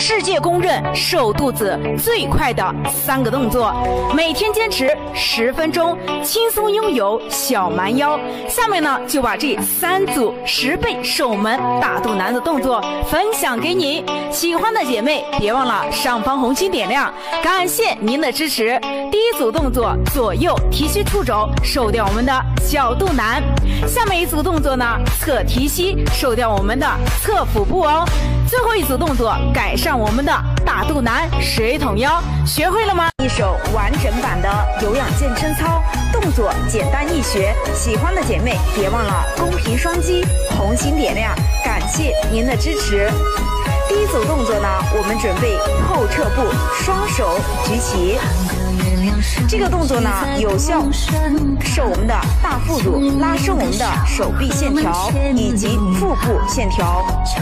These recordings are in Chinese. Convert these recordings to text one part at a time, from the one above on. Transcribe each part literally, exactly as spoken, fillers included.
世界公认瘦肚子最快的三个动作，每天坚持十分钟，轻松拥有小蛮腰。下面呢，就把这三组十倍瘦我们大肚腩的动作分享给你。喜欢的姐妹别忘了上方红心点亮，感谢您的支持。第一组动作，左右提膝触肘，瘦掉我们的小肚腩。下面一组动作呢，侧提膝，瘦掉我们的侧腹部哦。最后一组动作，改善我们的大肚腩、水桶腰，学会了吗？一首完整版的有氧健身操，动作简单易学。喜欢的姐妹别忘了公屏双击，红心点亮，感谢您的支持。第一组动作呢，我们准备后撤步，双手举起。这个动作呢，有效瘦我们的大腹部，拉伸我们的手臂线条以及腹部线条。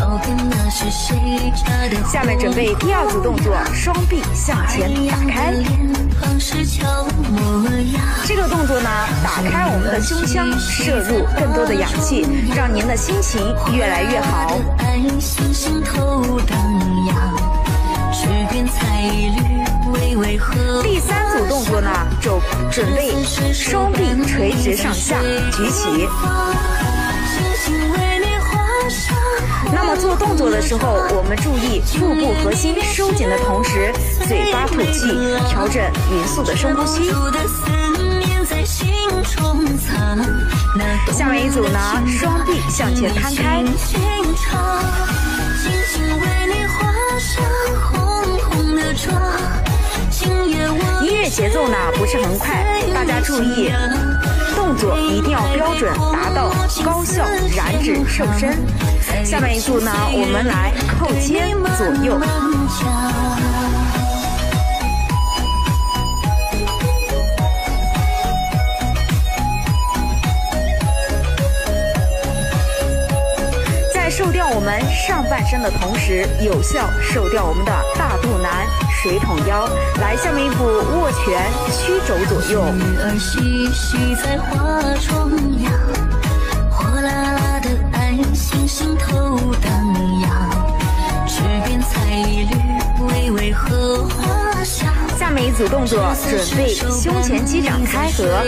下面准备第二组动作，双臂向前打开。这个动作呢，打开我们的胸腔，摄入更多的氧气，让您的心情越来越好。第三组动作呢，就准备双臂垂直上下举起。那么做动作的时候，我们注意腹部核心收紧的同时，嘴巴吐气，调整匀速的深呼吸。下面一组呢，双臂向前摊开。音乐节奏呢不是很快，大家注意，动作一定要标准，达到高效燃脂瘦身。下面一组呢，我们来扣肩左右。瘦掉我们上半身的同时，有效瘦掉我们的大肚腩、水桶腰。来，下面一步握拳曲肘左右。下面一组动作，准备胸前肌展开合。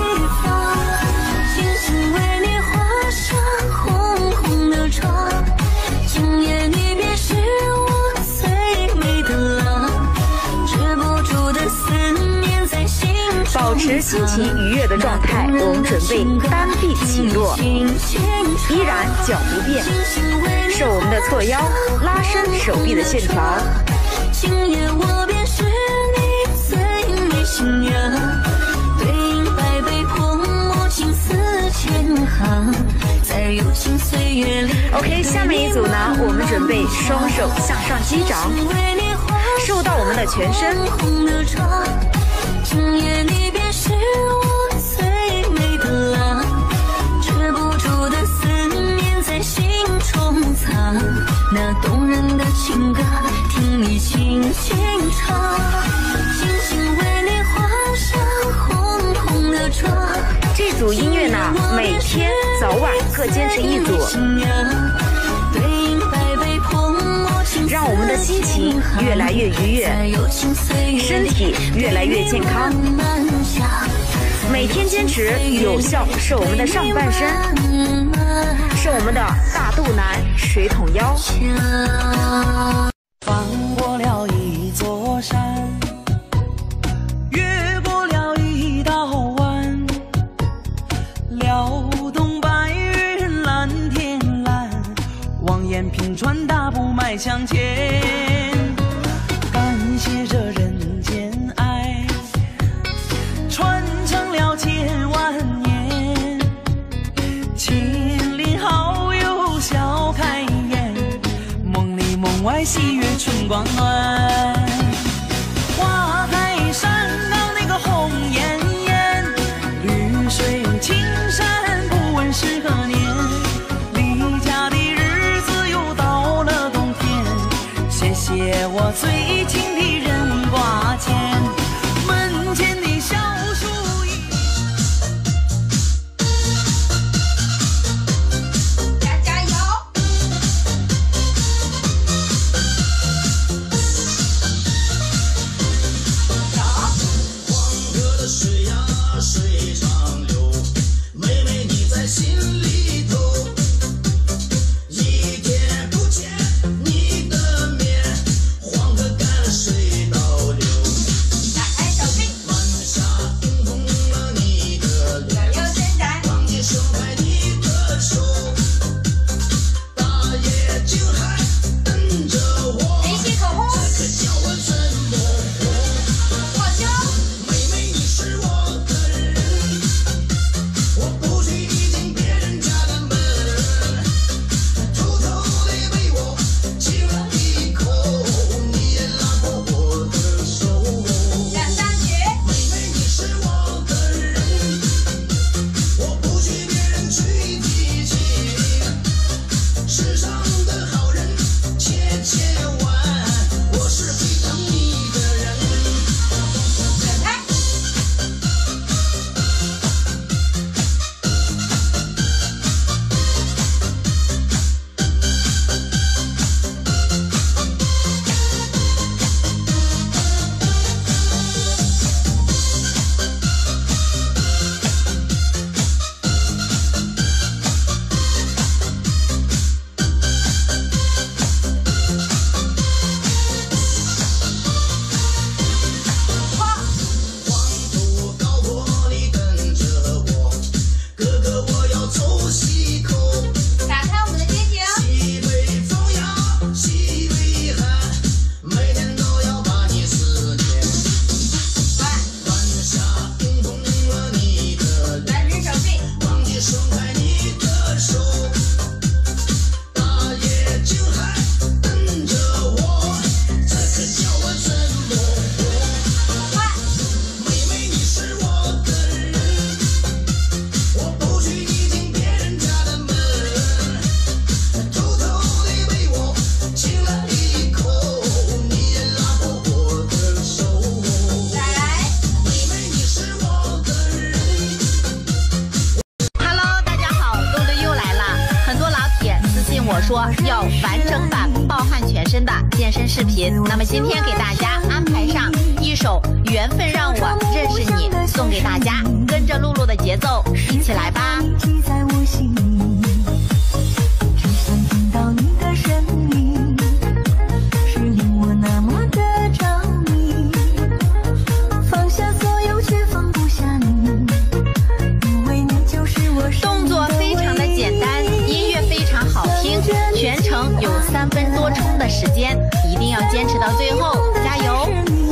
今夜你便是我最美的浪，止不住的思念在心中。保持心情愉悦的状态，我们准备单臂起落，依然脚不变，瘦我们的侧腰，拉伸手臂的线条。今夜我便是你最美新娘，对影百倍泼墨情丝千行。OK， 下面一组呢，我们准备双手向上击掌，瘦到我们的全身。今夜你便是我最美的浪，止不住的思念在心中藏，那动人的情歌听你轻轻唱，轻轻为你画上红红的妆。这组音乐呢，每天早晚各坚持一组，让我们的心情越来越愉悦，身体越来越健康。每天坚持，有效瘦我们的上半身，瘦我们的大肚腩、水桶腰。 翻过了一座山，越过了一道湾，撩动白云蓝天蓝，望眼平川大步迈向前，感谢这人间爱传承了千万年，千里好友笑开颜，梦里梦外喜悦春光暖，花开山岗那个红艳艳，绿水青山不问是何年，离家的日子又到了冬天，谢谢我最亲的人挂牵，门前的小树叶。加加油！ 健身视频。那么今天给大家安排上一首《缘分让我认识你》，送给大家，跟着露露的节奏一起来吧。动作非常的简单，音乐非常好听，全程有三分多钟的时间，一定要坚持到最后，加油！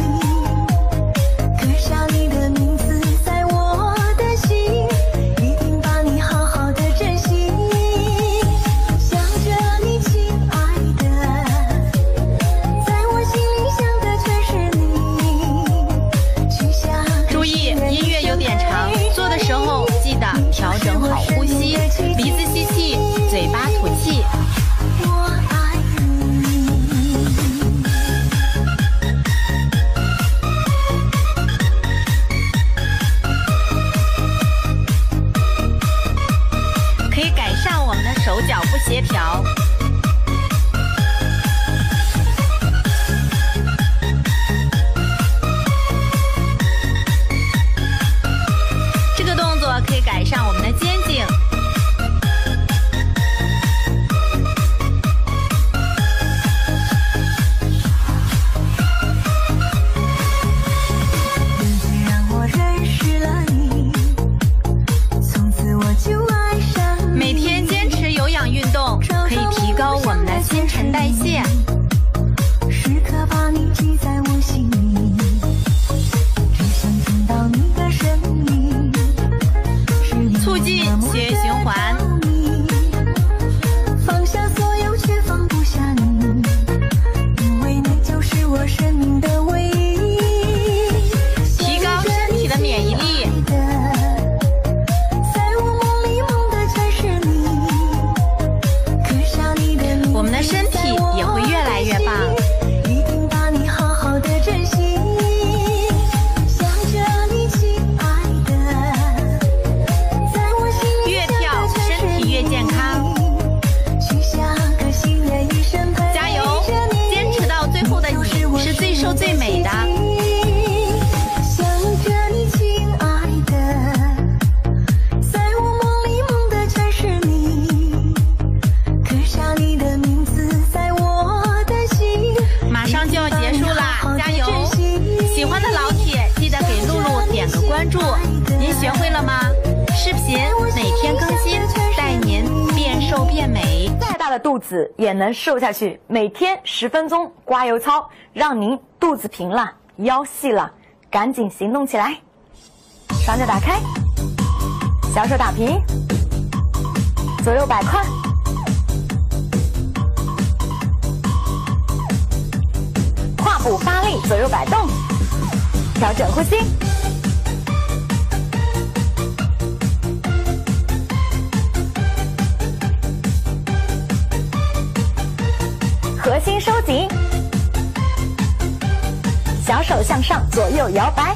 注意，音乐有点长，做的时候记得调整好呼吸，鼻子吸气，嘴巴吐气。可以改善我们的手脚不协调。这个动作可以改善我们的肩颈。每天坚持有氧运动，可以提高我们的新陈代谢。时刻把你记在我心里，只想听到你的声音，促进血液循环。放下所有，却放不下你，因为你就是我生命的唯一。提高身体的免疫力。我们的身体也会越来越棒。一定把你好好的珍惜，想着你亲爱的，在我心里越跳身体越健康。许下个心愿，一生陪着你，加油！坚持到最后的你是最瘦最美的。想着你亲爱的，在我梦里梦的全是你，刻下你的名字。马上就要结束啦，加油！喜欢的老铁记得给露露点个关注。您学会了吗？视频每天更新，带您变瘦变美。 再大的肚子也能瘦下去。每天十分钟刮油操，让您肚子平了，腰细了，赶紧行动起来！双脚打开，小手打平，左右摆胯。胯部发力，左右摆动，调整呼吸。核心收紧，小手向上，左右摇摆。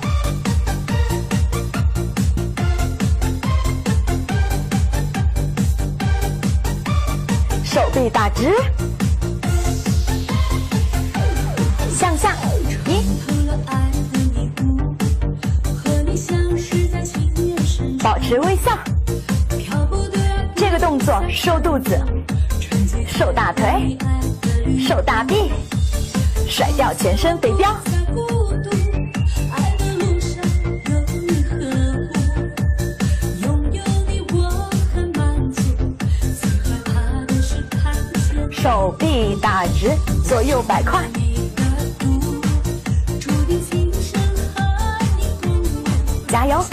手臂打直。向下，一，保持微笑。这个动作瘦肚子，瘦大腿，瘦大臂，甩掉全身肥膘。手臂打直，左右摆胯。加油！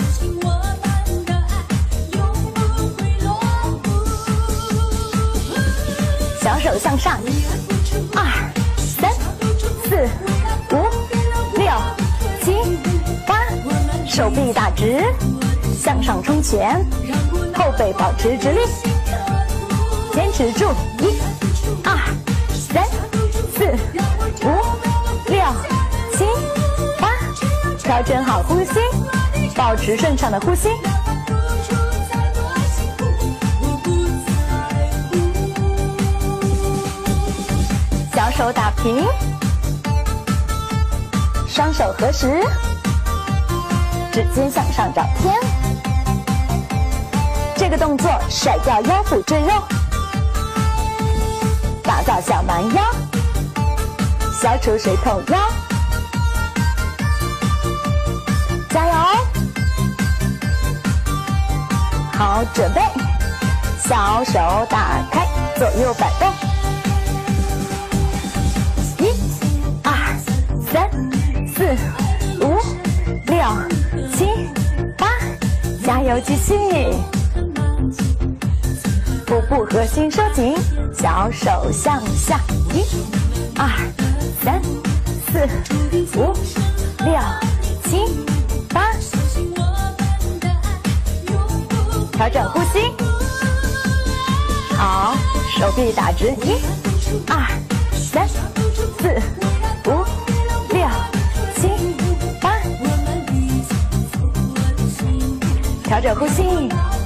小手向上，二、三、四、五、六、七、八，手臂打直，向上冲拳，后背保持直立，坚持住，一、二、三、四、五、六、七、八，调整好呼吸。保持顺畅的呼吸，小手打平， 双手合十，指尖向上找天。这个动作甩掉腰腹赘肉，打造小蛮腰，消除水桶腰。加油！好，准备，小手打开，左右摆动。一、二、三、四、五、六、七、八，加油，继续。腹部核心收紧，小手向下。一、二、三、四、五、六、七、八。调整呼吸。好，手臂打直。一、二、三、四、五、六、七、八。调整呼吸。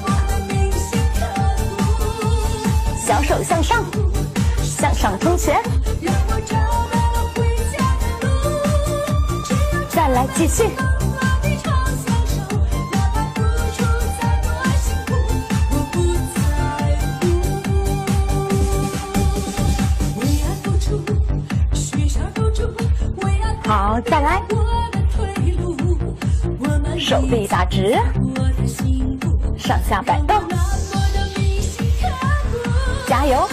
小手向上，向上冲拳。再来继续。好，再来。手臂打直，上下摆动。加油！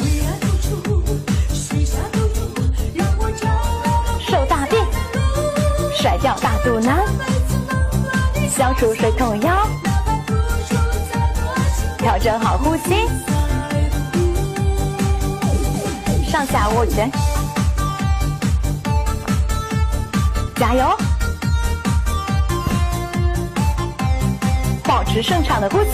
手大臂，甩掉大肚腩，消除水桶腰，调整好呼吸，上下握拳，加油！保持顺畅的呼吸。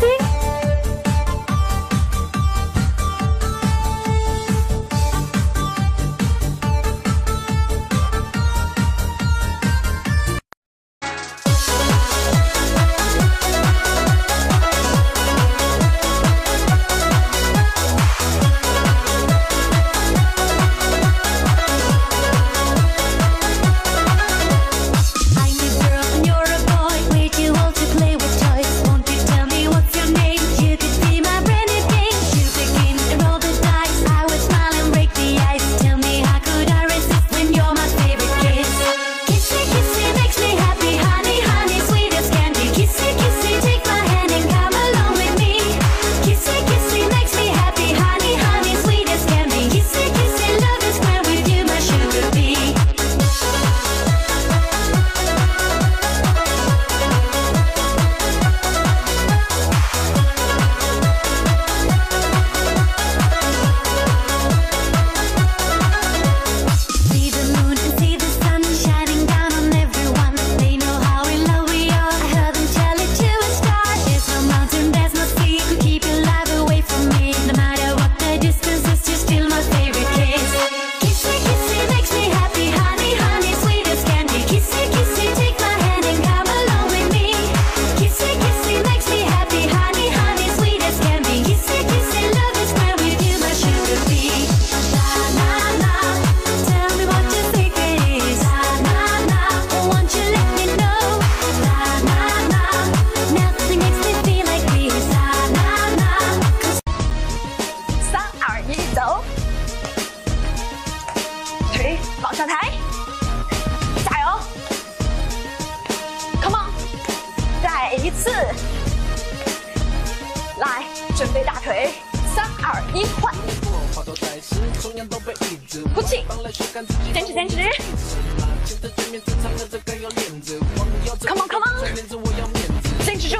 往上抬，加油 ，Come on， 再一次，来，准备大腿，三二一，换，呼气，坚持坚持 ，Come on Come on， 坚持住，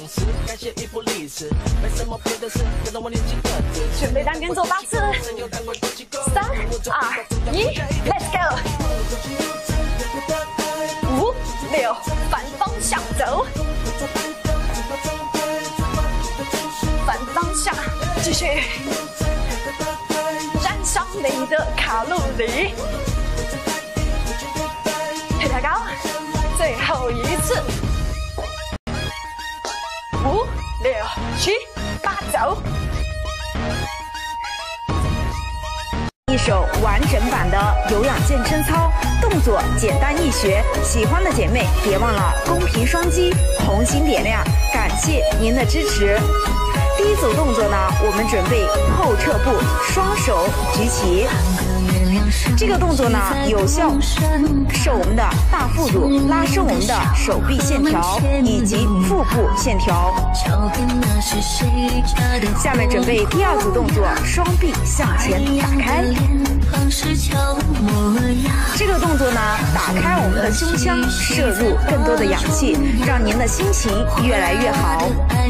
准备单边做八次，三二一 ，Let's go， 五六，反方向走，反方向继续，燃烧你的卡路里，腿抬高，最后一次。五六七八走，一首完整版的有氧健身操动动作简单易学，喜欢的姐妹别忘了公屏双击，红心点亮，感谢您的支持。第一组动作呢，我们准备后撤步，双手举起。这个动作呢，有效使我们的大腹部拉伸我们的手臂线条以及腹部线条。下面准备第二组动作，双臂向前打开。这个动作呢，打开我们的胸腔，摄入更多的氧气，让您的心情越来越好。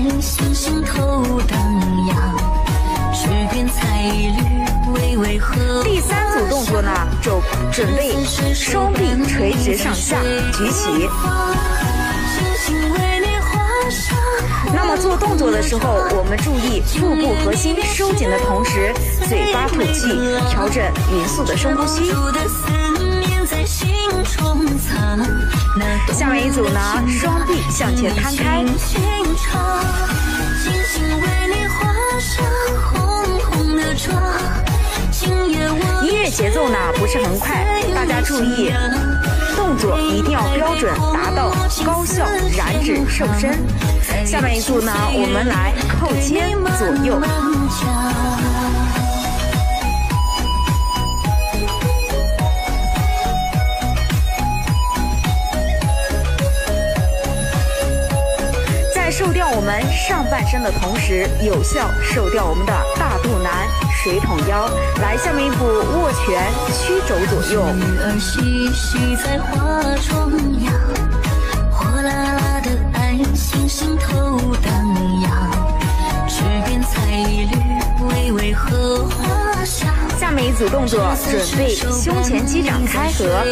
第三组动作呢，就准备双臂垂直上下举起。那么做动作的时候，我们注意腹部核心收紧的同时，嘴巴吐气，调整匀速的深呼吸。下面一组呢，双臂向前摊开。音乐节奏呢不是很快，大家注意，动作一定要标准，达到高效燃脂瘦身。下面一组呢，我们来扣肩左右。瘦掉我们上半身的同时，有效瘦掉我们的大肚腩、水桶腰。来，下面一步握拳，曲肘左右。下面一组动作，准备胸前击掌开合。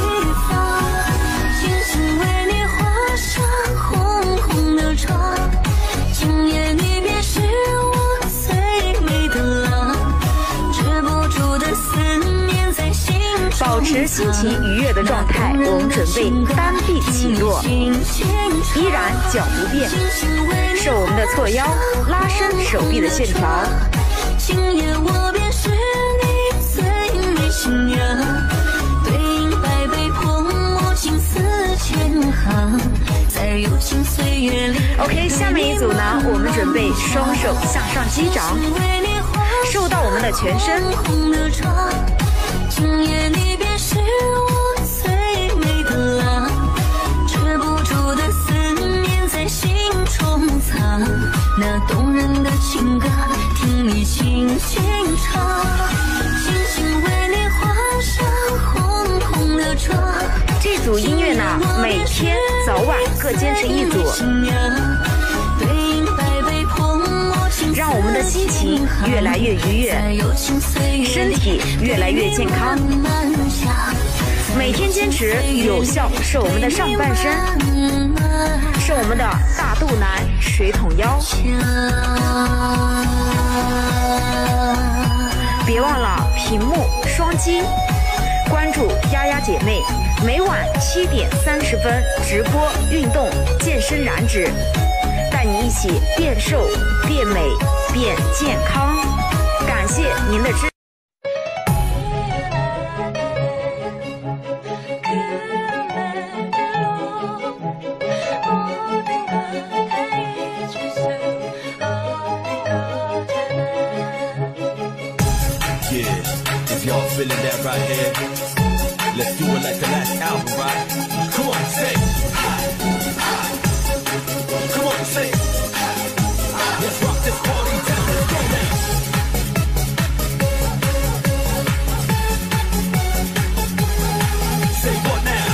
今夜你便是我最美的浪，止不住的思念在心中。保持心情愉悦的状态，我们准备单臂起落，依然脚不变，是我们的错腰，拉伸手臂的线条。今夜我便是你最美新娘，对影百倍泼墨情丝千行。OK， 下面一组呢，我们准备双手向上击掌，瘦到我们的全身。今夜你便是我最美的浪，止不住的思念在心中藏，那动人的情歌，听你轻轻唱，轻轻为你画上红红的妆。这组音乐呢，每天早晚各坚持一组，让我们的心情越来越愉悦，身体越来越健康。每天坚持，有效瘦我们的上半身，瘦我们的大肚腩、水桶腰。别忘了屏幕双击，关注丫丫姐妹。每晚七点三十分直播运动健身燃脂，带你一起变瘦、变美、变健康。感谢您的支持。 Let's do it like the last album, right? Come on, say. Come on, say. Let's rock this party down. Let's go now. Say what now?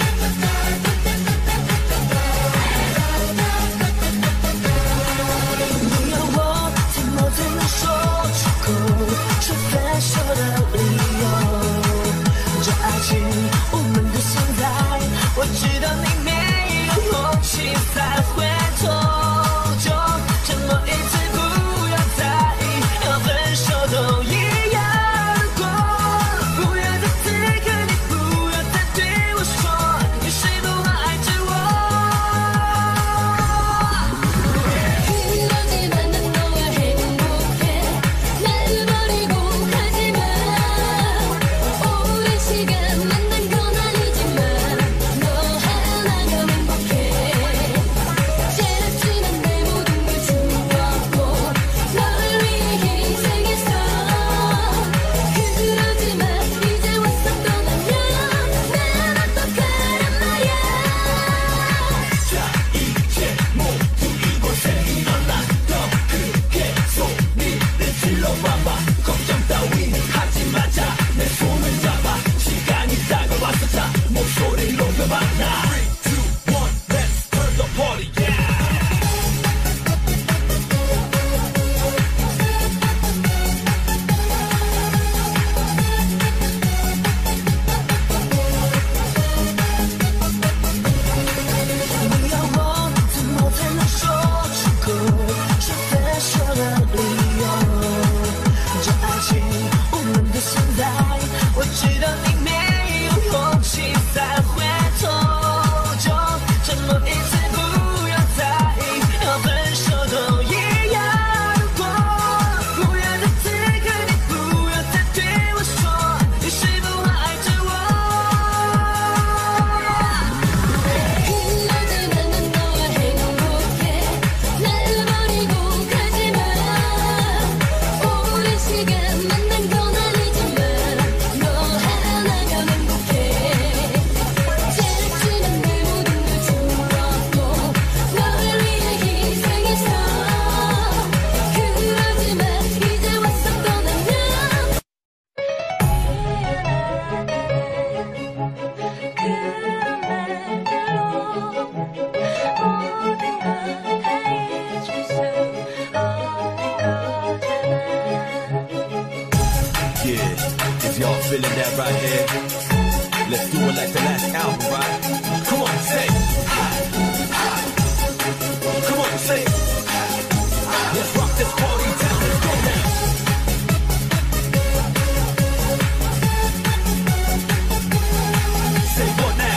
你要我怎么才能说出口，说分手的理由？这爱情，我们的心脏。 feeling that right here? Let's do it like the last album, right? Come on, say. Come on, say. Let's rock this party down. Let's go now. Say what now?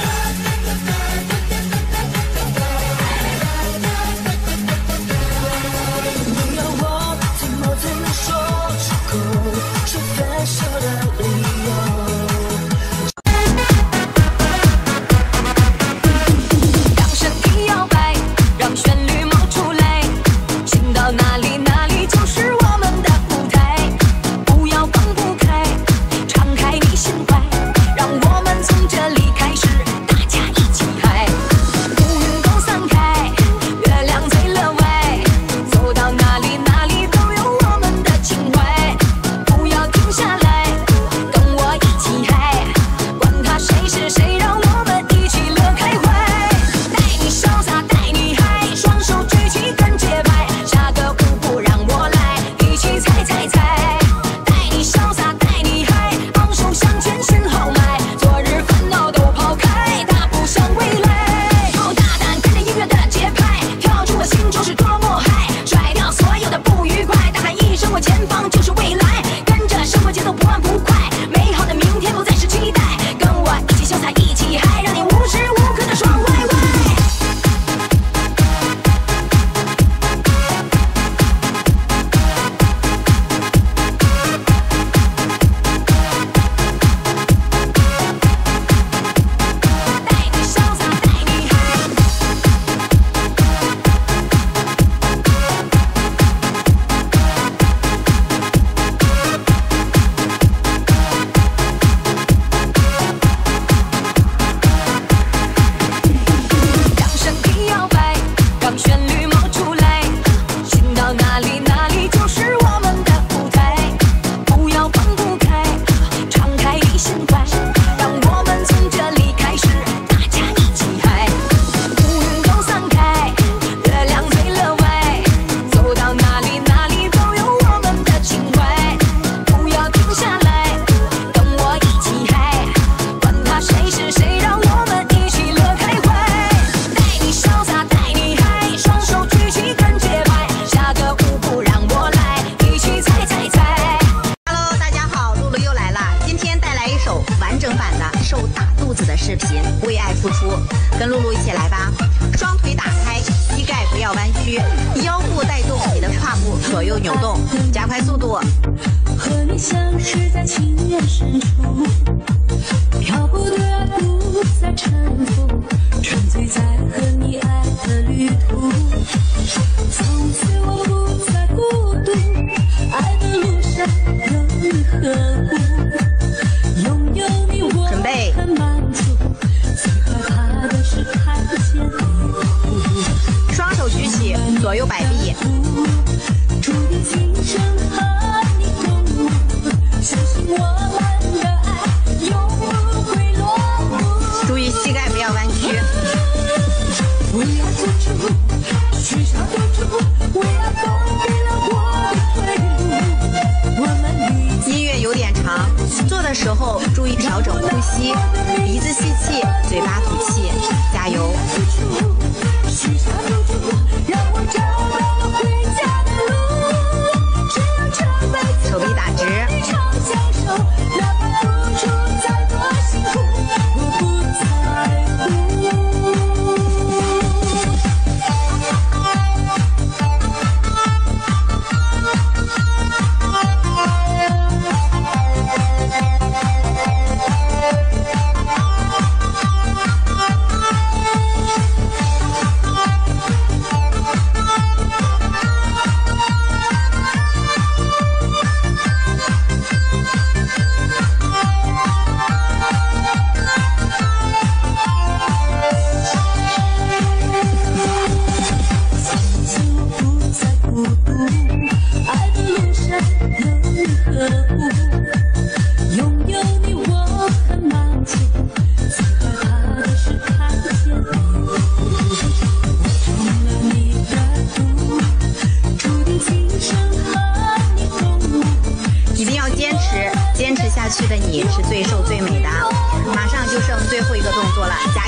跟露露一起来吧，双腿打开，膝盖不要弯曲，腰部带动你的胯部左右扭动，加快速度。 和你相识在情缘深处，漂泊的爱不再沉浮，沉醉在和你爱的旅途。从此我不再孤独，爱的路上有你呵护，拥有你我很满足。最害怕的是看见你。 双手举起，左右摆臂。 注定今生和你共舞，相信我们的爱永不会落幕。 注意膝盖不要弯曲。 不要付出，许下赌注，为爱放弃了我的退路。我们音乐有点长，做的时候注意调整呼吸，鼻子吸气，嘴巴吐气，加油。 许下赌注，让我找到了回家的路。只要这辈子手臂打直， 非常享受，哪怕付出再多辛苦，我不在乎。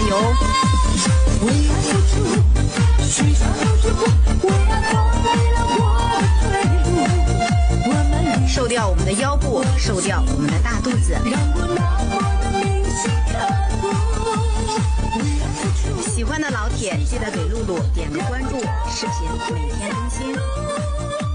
油。 为爱付出，许下赌注，为爱放飞了我的退路。我们瘦掉我们的腰部，瘦掉我们的大肚子。 让过那么的铭心刻骨。为爱付出。 喜欢的老铁记得给露露点个关注，视频每天更新。